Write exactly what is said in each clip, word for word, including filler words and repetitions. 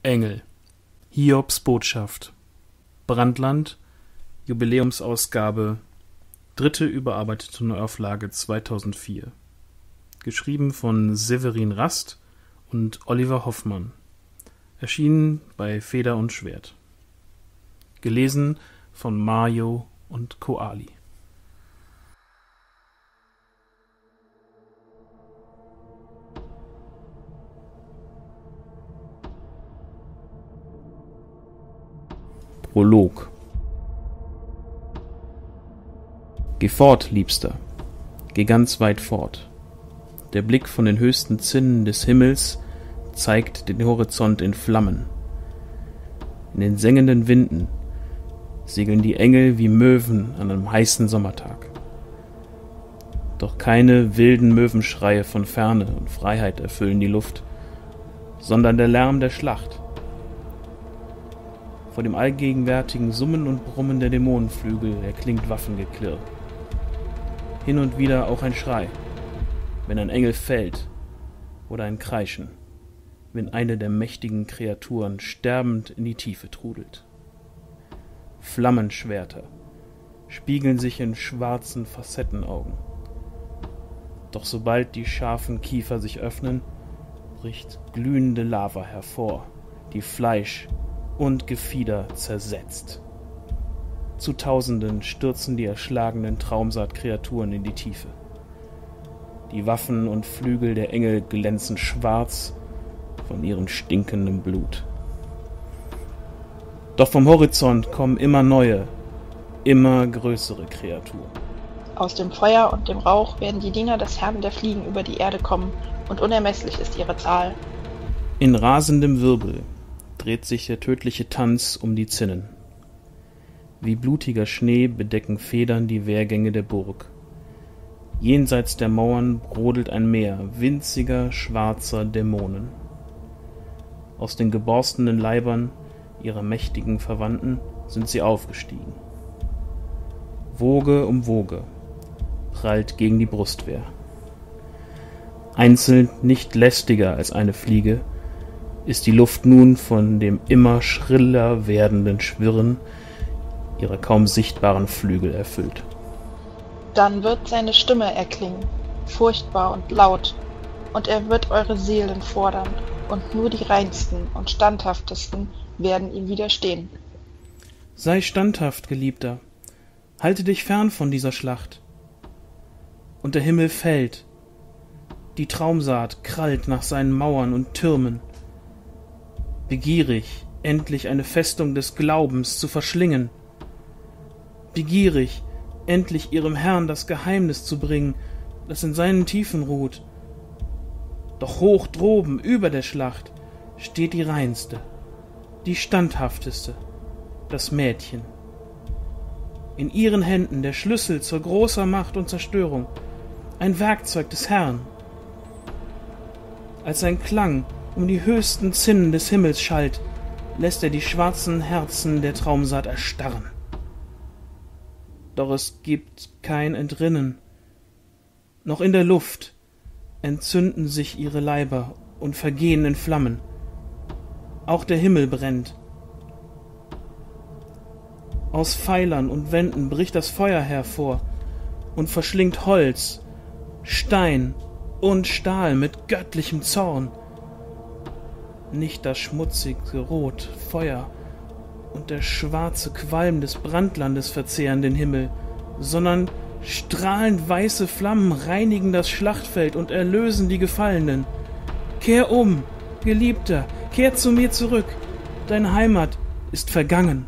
Engel. Hiobs Botschaft. Brandtland. Jubiläumsausgabe. Dritte überarbeitete Neuauflage zweitausendvier. Geschrieben von Severin Rast und Oliver Hoffmann. Erschienen bei Feder und Schwert. Gelesen von Mario und Koali. Prolog. Geh fort, Liebster, geh ganz weit fort. Der Blick von den höchsten Zinnen des Himmels zeigt den Horizont in Flammen. In den sengenden Winden segeln die Engel wie Möwen an einem heißen Sommertag. Doch keine wilden Möwenschreie von Ferne und Freiheit erfüllen die Luft, sondern der Lärm der Schlacht. Vor dem allgegenwärtigen Summen und Brummen der Dämonenflügel erklingt Waffengeklirr. Hin und wieder auch ein Schrei, wenn ein Engel fällt, oder ein Kreischen, wenn eine der mächtigen Kreaturen sterbend in die Tiefe trudelt. Flammenschwerter spiegeln sich in schwarzen Facettenaugen. Doch sobald die scharfen Kiefer sich öffnen, bricht glühende Lava hervor, die Fleisch und Gefieder zersetzt. Zu Tausenden stürzen die erschlagenen Traumsaat-Kreaturen in die Tiefe. Die Waffen und Flügel der Engel glänzen schwarz von ihrem stinkenden Blut. Doch vom Horizont kommen immer neue, immer größere Kreaturen. Aus dem Feuer und dem Rauch werden die Diener des Herrn der Fliegen über die Erde kommen, und unermesslich ist ihre Zahl. In rasendem Wirbel dreht sich der tödliche Tanz um die Zinnen. Wie blutiger Schnee bedecken Federn die Wehrgänge der Burg. Jenseits der Mauern brodelt ein Meer winziger, schwarzer Dämonen. Aus den geborstenen Leibern ihrer mächtigen Verwandten sind sie aufgestiegen. Woge um Woge prallt gegen die Brustwehr. Einzeln nicht lästiger als eine Fliege ist die Luft nun von dem immer schriller werdenden Schwirren ihrer kaum sichtbaren Flügel erfüllt. Dann wird seine Stimme erklingen, furchtbar und laut, und er wird eure Seelen fordern, und nur die reinsten und standhaftesten werden ihm widerstehen. Sei standhaft, Geliebter, halte dich fern von dieser Schlacht. Und der Himmel fällt, die Traumsaat krallt nach seinen Mauern und Türmen. Begierig, endlich eine Festung des Glaubens zu verschlingen. Begierig, endlich ihrem Herrn das Geheimnis zu bringen, das in seinen Tiefen ruht. Doch hoch droben über der Schlacht steht die reinste, die standhafteste, das Mädchen. In ihren Händen der Schlüssel zur großer Macht und Zerstörung, ein Werkzeug des Herrn. Als ein Klang um die höchsten Zinnen des Himmels schallt, lässt er die schwarzen Herzen der Traumsaat erstarren. Doch es gibt kein Entrinnen. Noch in der Luft entzünden sich ihre Leiber und vergehen in Flammen. Auch der Himmel brennt. Aus Pfeilern und Wänden bricht das Feuer hervor und verschlingt Holz, Stein und Stahl mit göttlichem Zorn. Nicht das schmutzige Rot, Feuer und der schwarze Qualm des Brandtlandes verzehren den Himmel, sondern strahlend weiße Flammen reinigen das Schlachtfeld und erlösen die Gefallenen. Kehr um, Geliebter, kehr zu mir zurück, deine Heimat ist vergangen.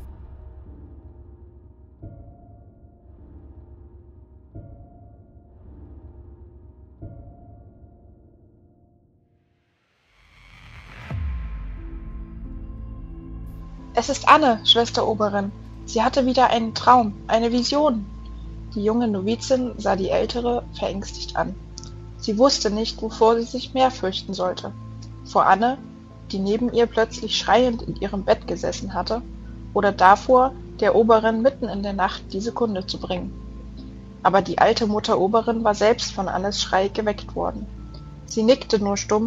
Es ist Anne, Schwester Oberin. Sie hatte wieder einen Traum, eine Vision. Die junge Novizin sah die Ältere verängstigt an. Sie wusste nicht, wovor sie sich mehr fürchten sollte. Vor Anne, die neben ihr plötzlich schreiend in ihrem Bett gesessen hatte, oder davor, der Oberin mitten in der Nacht diese Kunde zu bringen. Aber die alte Mutter Oberin war selbst von Annes Schrei geweckt worden. Sie nickte nur stumm,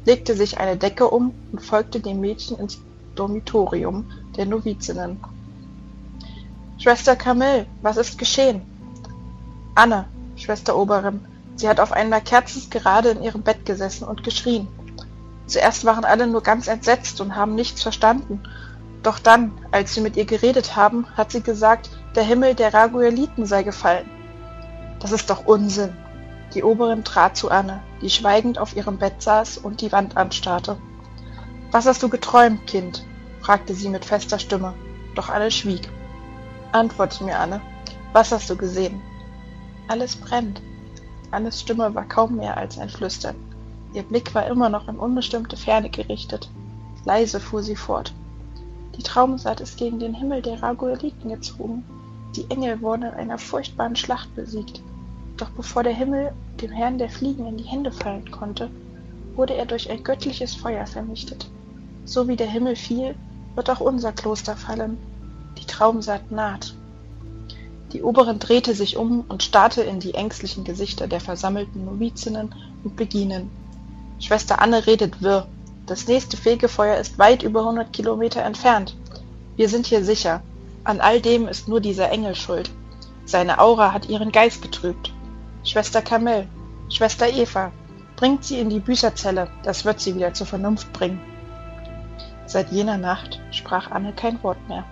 legte sich eine Decke um und folgte dem Mädchen ins Dormitorium der Novizinnen. »Schwester Camille, was ist geschehen?« »Anne, Schwester Oberin, sie hat auf einer Kerzengerade in ihrem Bett gesessen und geschrien. Zuerst waren alle nur ganz entsetzt und haben nichts verstanden. Doch dann, als sie mit ihr geredet haben, hat sie gesagt, der Himmel der Ragueliten sei gefallen.« »Das ist doch Unsinn!« Die Oberin trat zu Anne, die schweigend auf ihrem Bett saß und die Wand anstarrte. »Was hast du geträumt, Kind?« fragte sie mit fester Stimme, doch Anne schwieg. »Antworte mir, Anne, was hast du gesehen?« »Alles brennt.« Annes Stimme war kaum mehr als ein Flüstern. Ihr Blick war immer noch in unbestimmte Ferne gerichtet. Leise fuhr sie fort. »Die Traumsaat ist gegen den Himmel der Ragueliten gezogen. Die Engel wurden in einer furchtbaren Schlacht besiegt. Doch bevor der Himmel dem Herrn der Fliegen in die Hände fallen konnte, wurde er durch ein göttliches Feuer vernichtet. So wie der Himmel fiel, wird auch unser Kloster fallen. Die Traumsaat naht.« Die Oberin drehte sich um und starrte in die ängstlichen Gesichter der versammelten Novizinnen und Beginen. »Schwester Anne redet wirr. Das nächste Fegefeuer ist weit über hundert Kilometer entfernt. Wir sind hier sicher. An all dem ist nur dieser Engel schuld. Seine Aura hat ihren Geist getrübt. Schwester Camille, Schwester Eva, bringt sie in die Büßerzelle, das wird sie wieder zur Vernunft bringen.« Seit jener Nacht sprach Anne kein Wort mehr.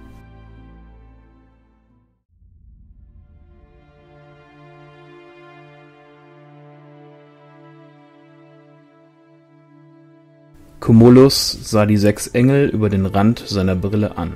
Cumulus sah die sechs Engel über den Rand seiner Brille an.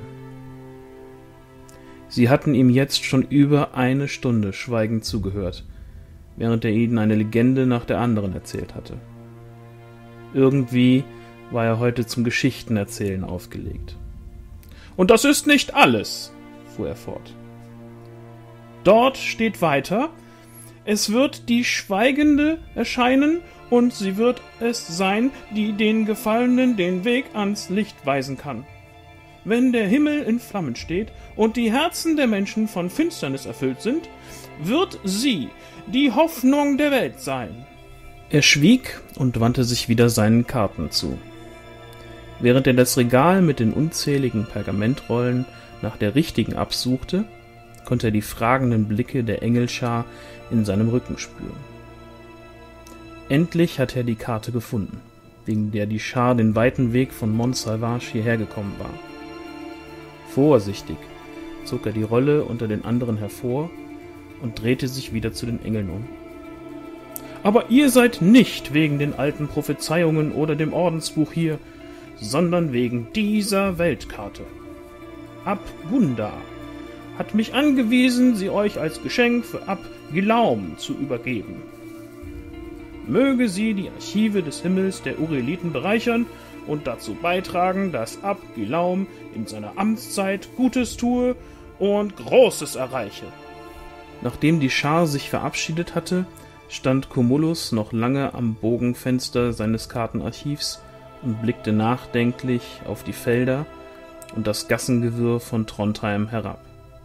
Sie hatten ihm jetzt schon über eine Stunde schweigend zugehört, während er ihnen eine Legende nach der anderen erzählt hatte. Irgendwie war er heute zum Geschichtenerzählen aufgelegt. »Und das ist nicht alles«, fuhr er fort. »Dort steht weiter, es wird die Schweigende erscheinen, und sie wird es sein, die den Gefallenen den Weg ans Licht weisen kann. Wenn der Himmel in Flammen steht und die Herzen der Menschen von Finsternis erfüllt sind, wird sie die Hoffnung der Welt sein.« Er schwieg und wandte sich wieder seinen Karten zu. Während er das Regal mit den unzähligen Pergamentrollen nach der richtigen absuchte, konnte er die fragenden Blicke der Engelschar in seinem Rücken spüren. Endlich hatte er die Karte gefunden, wegen der die Schar den weiten Weg von Montsalvage hierher gekommen war. Vorsichtig zog er die Rolle unter den anderen hervor und drehte sich wieder zu den Engeln um. »Aber ihr seid nicht wegen den alten Prophezeiungen oder dem Ordensbuch hier, sondern wegen dieser Weltkarte. Abgunda hat mich angewiesen, sie euch als Geschenk für Ab-Gilaum zu übergeben. Möge sie die Archive des Himmels der Ureliten bereichern und dazu beitragen, dass Ab-Gilaum in seiner Amtszeit Gutes tue und Großes erreiche.« Nachdem die Schar sich verabschiedet hatte, stand Cumulus noch lange am Bogenfenster seines Kartenarchivs und blickte nachdenklich auf die Felder und das Gassengewirr von Trondheim herab.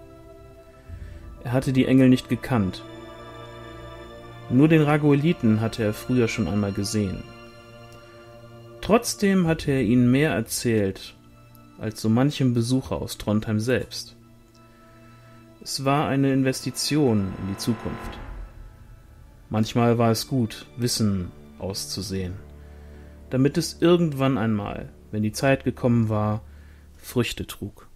Er hatte die Engel nicht gekannt. Nur den Ragueliten hatte er früher schon einmal gesehen. Trotzdem hatte er ihnen mehr erzählt als so manchem Besucher aus Trondheim selbst. Es war eine Investition in die Zukunft. Manchmal war es gut, Wissen auszusehen, damit es irgendwann einmal, wenn die Zeit gekommen war, Früchte trug.